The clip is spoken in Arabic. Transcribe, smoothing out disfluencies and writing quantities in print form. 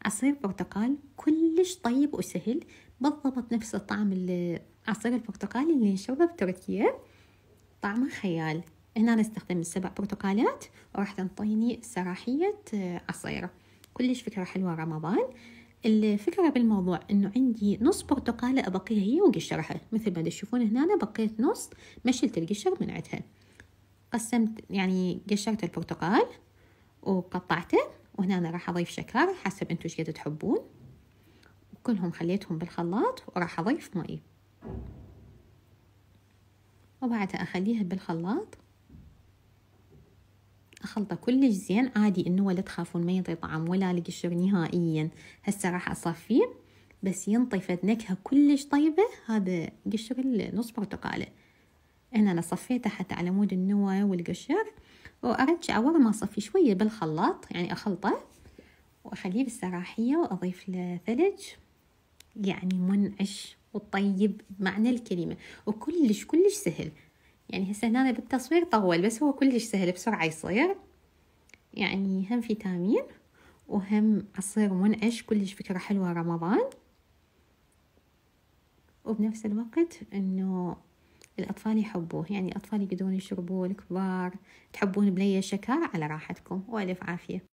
عصير برتقال كلش طيب وسهل، بالضبط نفس الطعم عصير البرتقال اللي نشربه بتركيا، طعمه خيال. هنا نستخدم 7 برتقالات وراح تنطيني سراحية عصير. كلش فكرة حلوة رمضان. الفكرة بالموضوع انه عندي نص برتقالة ابقيها هي وقشرها، مثل ما تشوفون هنا أنا بقيت نص، ما شلت القشر من عندها. قسمت يعني قشرت البرتقال وقطعته، وهنا أنا راح اضيف شكر حسب انتو ايش قد تحبون، وكلهم خليتهم بالخلاط وراح اضيف مي، وبعدها اخليها بالخلاط أخلطه كلش زين. عادي إنه ولا تخافون ما ينطي طعم ولا القشر نهائيا. هسه راح أصفيه بس ينطي فد نكهة كلش طيبة. هذا قشر النص برتقالة. هنا أنا صفيته حتى على مود النوى والقشر، وأرجع ورا ما أصفي شوية بالخلاط، يعني أخلطه وأخليه بالسراحية وأضيف له ثلج. يعني منعش وطيب بمعنى الكلمة، وكلش كلش سهل. يعني هسه هنا بالتصوير طول، بس هو كلش سهل بسرعة يصير. يعني هم فيتامين وهم عصير منعش، كلش فكرة حلوة رمضان، وبنفس الوقت انه الاطفال يحبوه. يعني الاطفال يقدرون يشربوه، الكبار تحبون بليه شكر، على راحتكم والف عافية.